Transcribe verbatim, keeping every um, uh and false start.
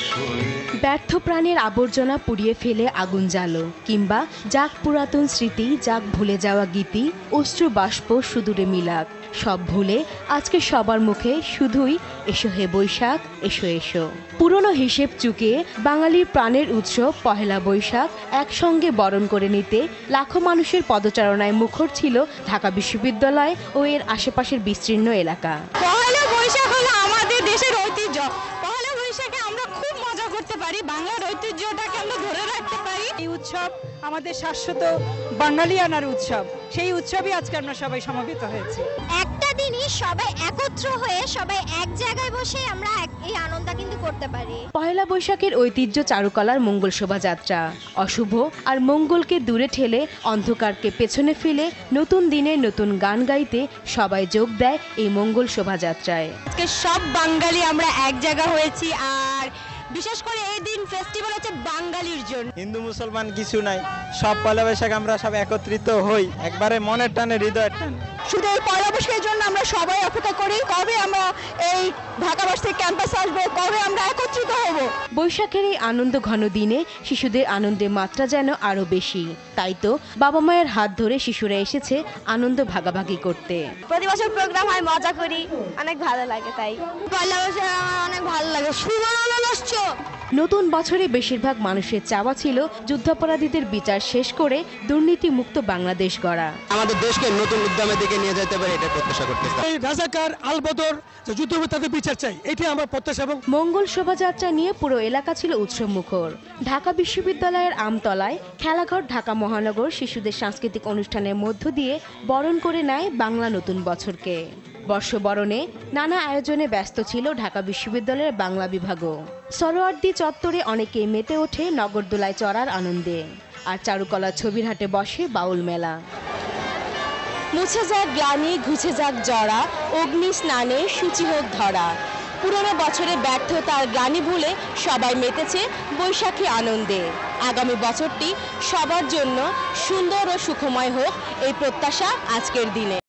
ব্যর্থ প্রাণের আবর্জনা পুড়িয়ে ফেলে আগুন জ্বালো, কিংবা যাক পুরাতন স্মৃতি, যাক ভুলে যাওয়া গীতি, অশ্রু বাষ্প সুদূরে মিলাক, সব ভুলে আজকে সবার মুখে শুধুই এসো হে বৈশাখ, এসো এসো। পুরনো হিসেব চুকিয়ে বাঙালির প্রাণের উৎসব পহেলা বৈশাখ একসঙ্গে বরণ করে নিতে লাখো মানুষের পদচারণায় মুখর ছিল ঢাকা বিশ্ববিদ্যালয় ও এর আশেপাশের বিস্তীর্ণ এলাকা। পহেলা বৈশাখ হলো আমাদের দেশের ঐতিহ্য। পহেলা বৈশাখে আমরা খুব মজা করতে পারি, বাংলার ঐতিহ্যটাকে আমরা ধরে রাখতে পারি। এই উৎসব আমাদের শাশ্বত বাঙালিয়ানার উৎসব, সেই উৎসবই আজকে আমরা সবাই সমবেত হয়েছি। একটা দিনই সবাই একত্র হয়ে সবাই এক জায়গায় বসে আমরা এই আনন্দ কিন্তু করতে পারি। পহেলা বৈশাখের ঐতিহ্য চারুকলার মঙ্গল শোভাযাত্রা, অশুভ আর মঙ্গলকে দূরে ঠেলে অন্ধকারকে পেছনে ফেলে নতুন দিনে নতুন গান গাইতে সবাই যোগ দেয় এই মঙ্গল শোভাযাত্রায়। আজকে সব বাঙালি আমরা এক জায়গা হয়েছি, আর বিশেষ করে এই দিন ফেস্টিভ্যাল হচ্ছে বাঙালির জন্য। হিন্দু মুসলমান কিছু নাই, সব পয়লা বৈশাখ আমরা সব একত্রিত হই, একবারে মনের টানে হৃদয়ের টানে। শুধু এই পয়লা বৈশাখের জন্য আমরা সবাই অপেক্ষা করি, কবে আমরা এই ঢাকা ভার্সিটি ক্যাম্পাসে আসবো, কবে আমরা একত্রিত হব। বৈশাখের এই আনন্দ ঘন দিনে শিশুদের আনন্দের মাত্রা যেন আরো বেশি, তাই তো বাবা মায়ের হাত ধরে শিশুরা এসেছে আনন্দ ভাগাভাগি করতে। প্রতি বছর প্রোগ্রাম হয়, মজা করি, অনেক ভালো লাগে। তাই পয়লা বৈশাখ আমার অনেক ভালো লাগে। নতুন বছরে বেশিরভাগ মানুষের চাওয়া ছিল যুদ্ধাপরাধীদের বিচার শেষ করে দুর্নীতি মুক্ত বাংলাদেশ গড়া। আমাদের দেশকে নতুন উদ্যমের দিকে নিয়ে যেতে পারে, এটা প্রত্যাশা করতেছি। এই রাজাকার আলবদর যে যুদ্ধাপরাধীদের বিচার চাই, এটি আমরা প্রত্যাশা। এবং মঙ্গল শোভাযাত্রা নিয়ে পুরো এলাকা ছিল উৎসব মুখর। ঢাকা বিশ্ববিদ্যালয়ের আমতলায় খেলাঘর ঢাকা মহানগর শিশুদের সাংস্কৃতিক অনুষ্ঠানের মধ্য দিয়ে বরণ করে নেয় বাংলা নতুন বছরকে। বর্ষবরণে নানা আয়োজনে ব্যস্ত ছিল ঢাকা বিশ্ববিদ্যালয়ের বাংলা বিভাগও। সরোয়ার্দী চত্বরে অনেকেই মেতে ওঠে নগরদোলায় চড়ার আনন্দে, আর চারুকলা ছবির হাটে বসে বাউল মেলা। মুছে যাক গ্লানি, ঘুছে যাক জরা, অগ্নি স্নানে সূচি হোক ধরা। পুরনো বছরে ব্যর্থতার গ্লানি ভুলে সবাই মেতেছে বৈশাখী আনন্দে। আগামী বছরটি সবার জন্য সুন্দর ও সুখময় হোক, এই প্রত্যাশা আজকের দিনে।